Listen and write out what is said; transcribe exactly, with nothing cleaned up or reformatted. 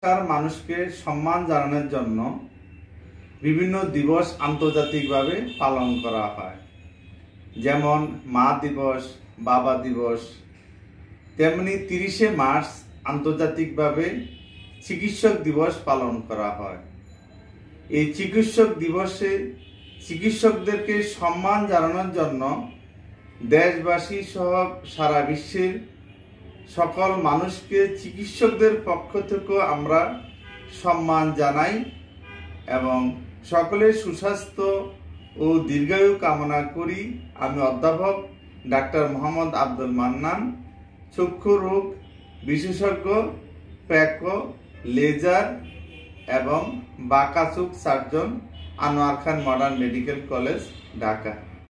মানুষকে সম্মান জানানোর জন্য বিভিন্ন দিবস আন্তর্জাতিকভাবে পালন করা হয়, যেমন মা দিবস, বাবা দিবস। তেমনি তিরিশে মার্চ আন্তর্জাতিকভাবে চিকিৎসক দিবস পালন করা হয়। এই চিকিৎসক দিবসে চিকিৎসকদেরকে সম্মান জানানোর জন্য দেশবাসী সহ সারা বিশ্বের সকল মানুষকে চিকিৎসকদের পক্ষ থেকে আমরা সম্মান জানাই এবং সকলের সুস্বাস্থ্য ও দীর্ঘায়ু কামনা করি। আমি অধ্যাপক ডাক্তার মোহাম্মদ আব্দুল মান্নান, চক্ষু রোগ বিশেষজ্ঞ, প্যাকো, লেজার এবং বাঁকা চোখ surgeon, Anwar Khan modern medical college, Dhaka.